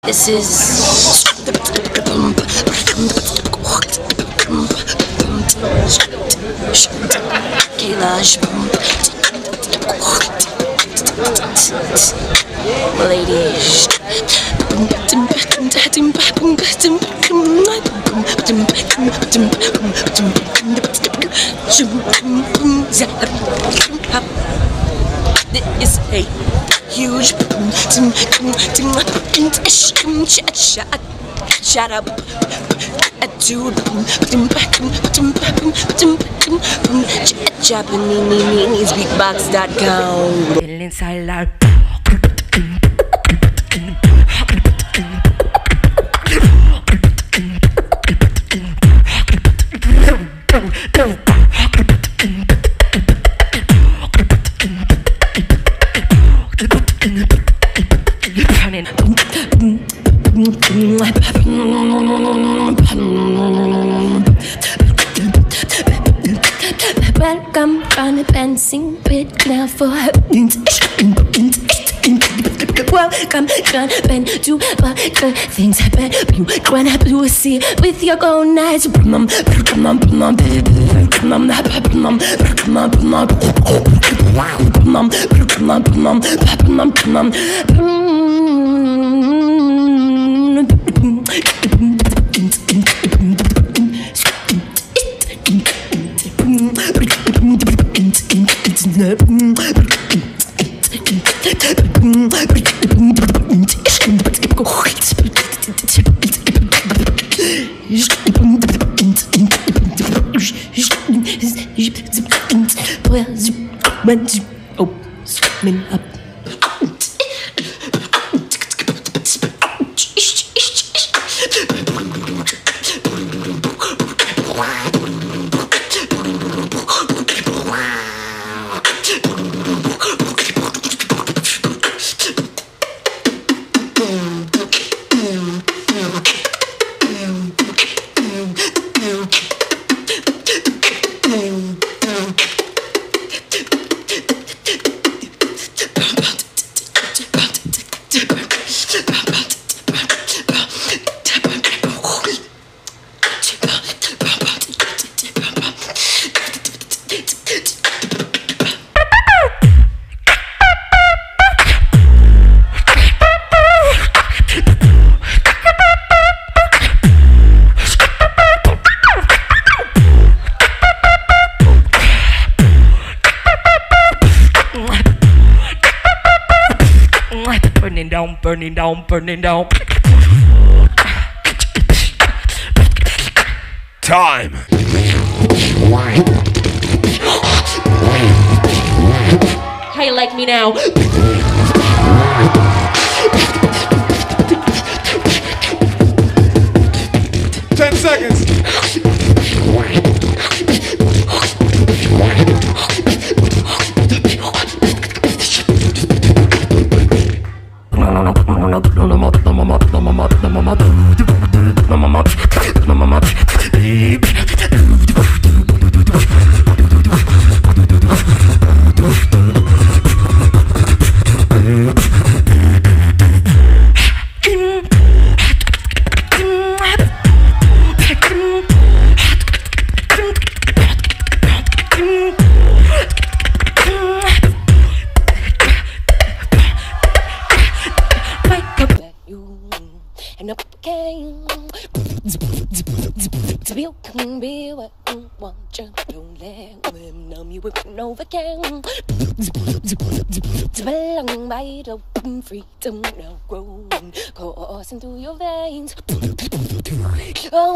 This is Kailash, ladies. This is a huge shut up. Japanese beatbox.com. Inside out. Welcome on the dancing pit now for welcome, John Ben, do what good things happen. You gonna blue sea with your own eyes. Opening up. Burning down. Time. How you like me now? 10 seconds. You can be what you want, just don't let them numb you with no vacation. To belong by the freedom now growing, coursing through your veins. Oh,